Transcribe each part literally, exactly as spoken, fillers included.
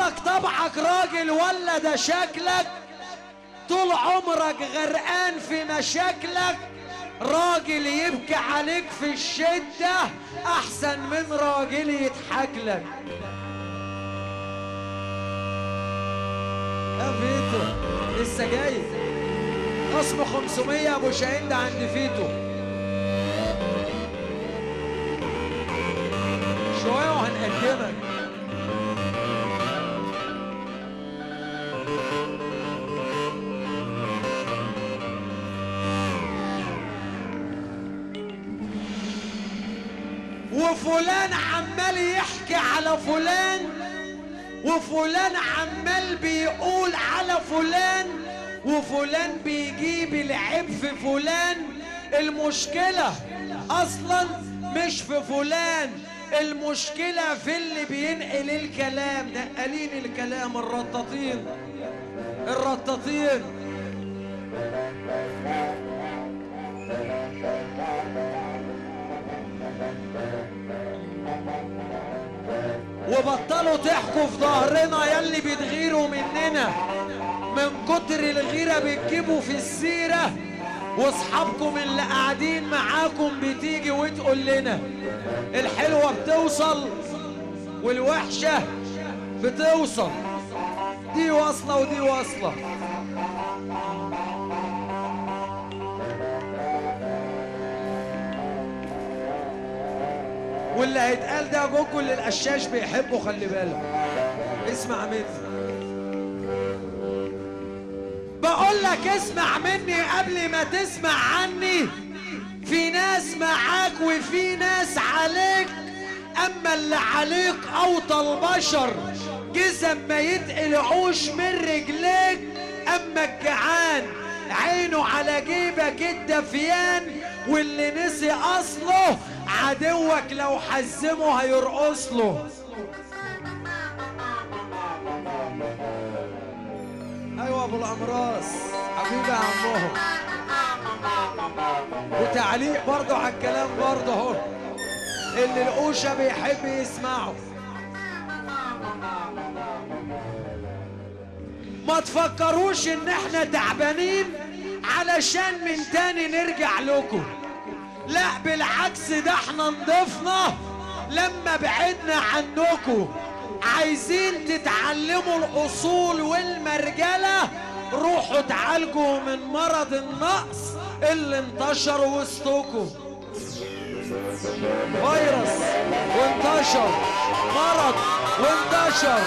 لك طبعك راجل ولا ده شكلك؟ طول عمرك غرقان في مشاكلك. راجل يبكي عليك في الشدة احسن من راجل يضحك لك. يا فيتو لسه جاي خصم خمسمية ابو شاهين ده عند فيتو. شوية وهنقدمك. وفلان عمال يحكي على فلان، وفلان عمال بيقول على فلان، وفلان بيجيب العيب في فلان. المشكلة أصلا مش في فلان، المشكلة في اللي بينقل الكلام. نقلين الكلام الرطاطين الرطاطين. وبطلوا تحكوا في ظهرنا ياللي بتغيروا مننا. من كتر الغيرة بتجيبوا في السيرة، واصحابكم اللي قاعدين معاكم بتيجي وتقول لنا الحلوة بتوصل والوحشة بتوصل. دي واصلة ودي واصلة. واللي هيتقال ده جوجل اللي القشاش بيحبه، خلي بالك. اسمع مني، بقول لك اسمع مني قبل ما تسمع عني. في ناس معاك وفي ناس عليك، اما اللي عليك اوطى البشر جسم ما يتقلعوش من رجليك. اما الجعان عينه على جيبك الدفيان، واللي نسي اصله عدوك لو حزمه هيرقص له. ايوه ابو الامراس حبيبي يا عمهم. وتعليق برضه على الكلام برضه اهو اللي القوشه بيحب يسمعه. ما تفكروش ان احنا تعبانين علشان من تاني نرجع لكم. لا بالعكس، ده احنا نضفنا لما بعدنا عنكم. عايزين تتعلموا الاصول والمرجله، روحوا تعالجوا من مرض النقص اللي انتشر وسطكم. فيروس وانتشر، مرض وانتشر.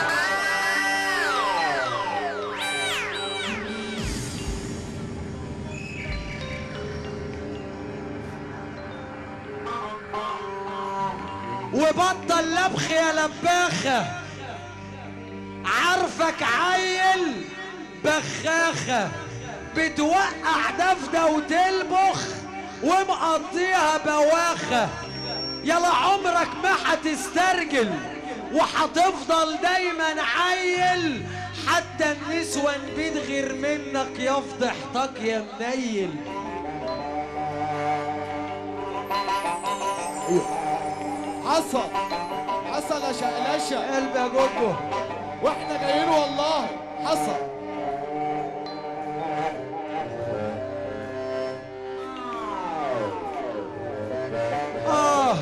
وبطل لبخ يا لباخة، عارفك عيل بخاخة بتوقع دفدة وتلبخ ومقضيها بواخة. يلا عمرك ما هتسترجل وهتفضل دايما عيل، حتى النسوان بتغير منك يا فضحتك يا منيل. حصل حصل يا شقلشه قلبي يا جوجو، واحنا جايين والله. حصل. آه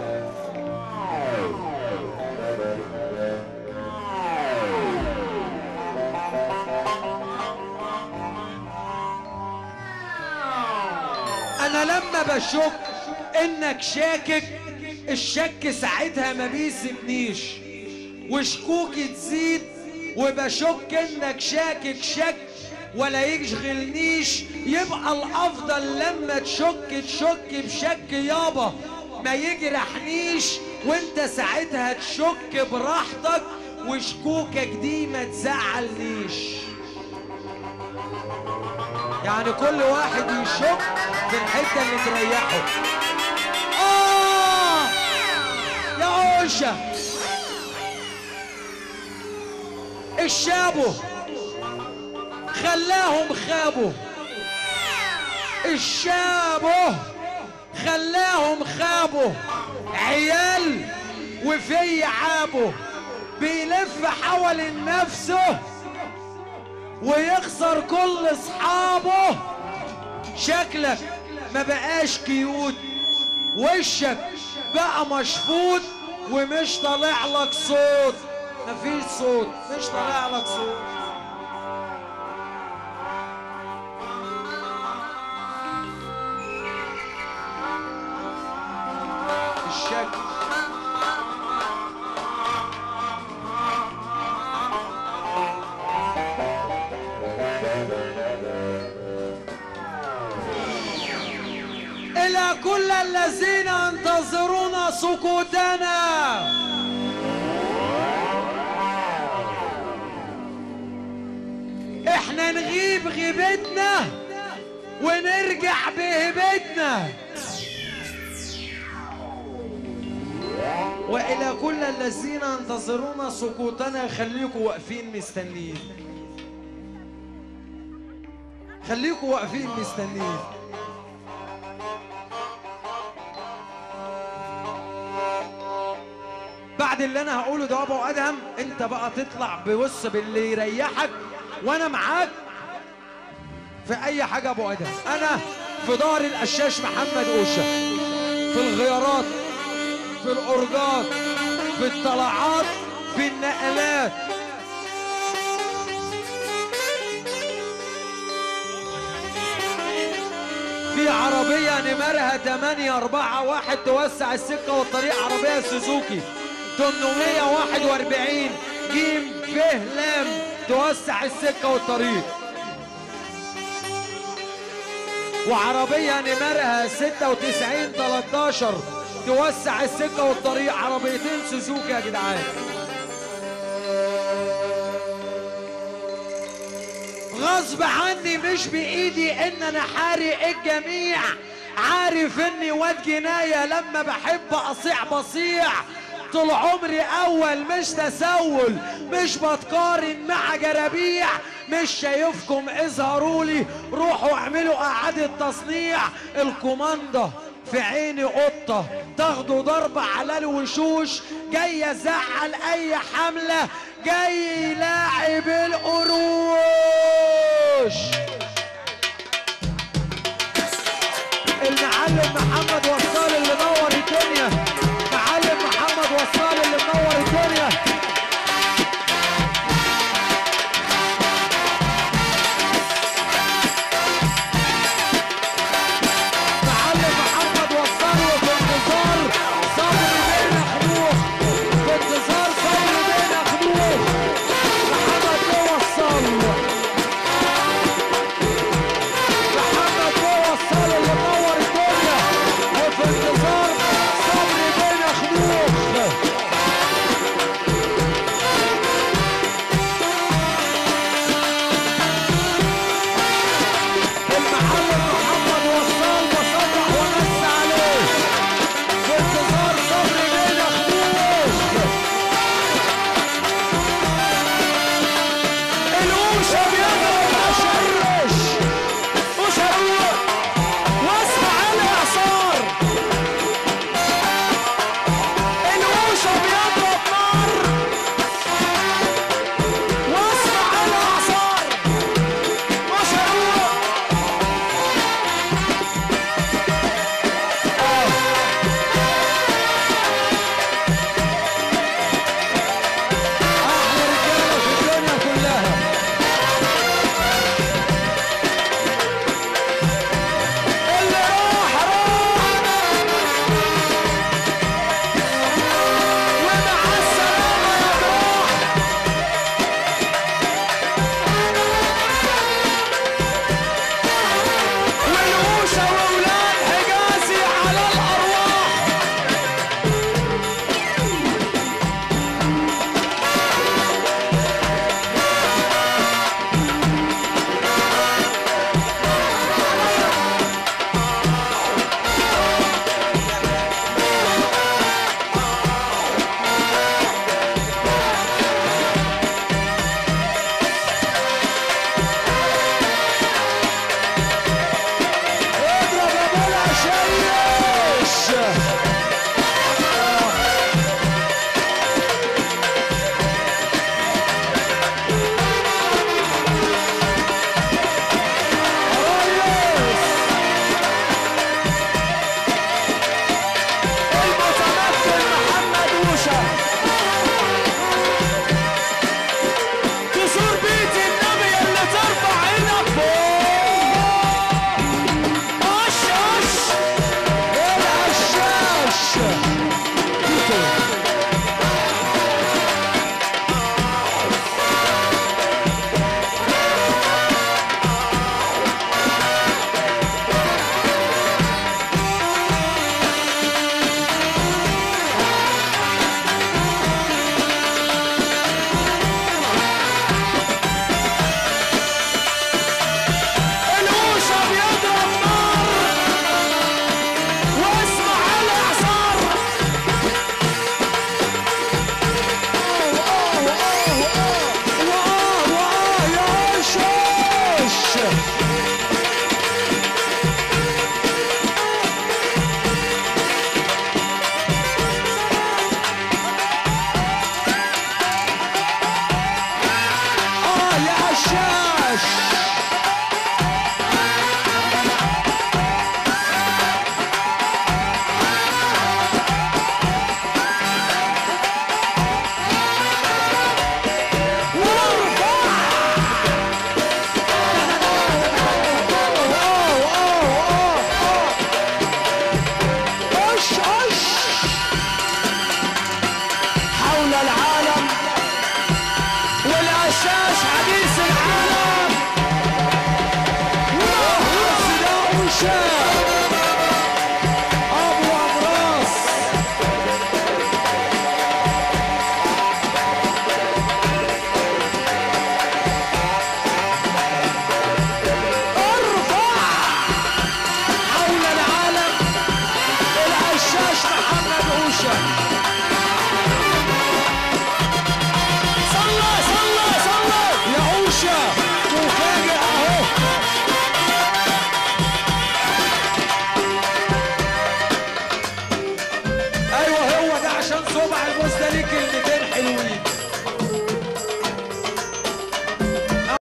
أنا لما بشك إنك شاكك، الشك ساعتها ما بيسيبنيش، وشكوكي تزيد وبشك انك شاكك شك ولا يشغلنيش. يبقى الافضل لما تشك تشك بشك يابا ما يجرحنيش، وانت ساعتها تشك براحتك وشكوكك دي ما تزعلنيش. يعني كل واحد يشك في الحته اللي تريحه. آه يا عوشة الشابو خلاهم خابوا، الشابو خلاهم خابوا. عيال وفي عابوا بيلف حوالين نفسه ويخسر كل اصحابه. شكلك ما بقاش كيوت، وشك بقى مشفوط ومش طالع لك صوت. مفيش صوت، مش طالع لك صوت. الشكل إلى كل الذين ينتظرون سقوطنا، احنا نغيب غيبتنا ونرجع بهبتنا. وإلى كل الذين ينتظرون سقوطنا، خليكوا واقفين مستنيين، خليكوا واقفين مستنيين. بعد اللي انا هقوله ده ابو ادهم، انت بقى تطلع بوص باللي يريحك، وانا معاك في اي حاجه. ابو ادهم انا في دار القشاش محمد اوشه، في الغيارات، في الأورجات، في الطلعات، في النقلات. في عربية نمرها ثمانية أربعة واحد توسع السكة والطريق، عربية سوزوكي ثمانمائة وواحد وأربعين جيم ف لام توسع السكة والطريق. وعربية نمرها ستة وتسعين ثلاثة عشر توسع السكة والطريق، عربيتين سوزوكي يا جدعان. غصب عني مش بإيدي إن أنا حارق الجميع، عارف إني واد جناية لما بحب أصيع بصيع. طول عمري أول مش تسول، مش بتقارن مع جرابيع. مش شايفكم اظهروا لي، روحوا اعملوا إعادة تصنيع. الكوماندا في عيني قطة، تاخدوا ضربة على الوشوش. جاي يزعل أي حملة، جاي يلاعب القروش. المعلم محمد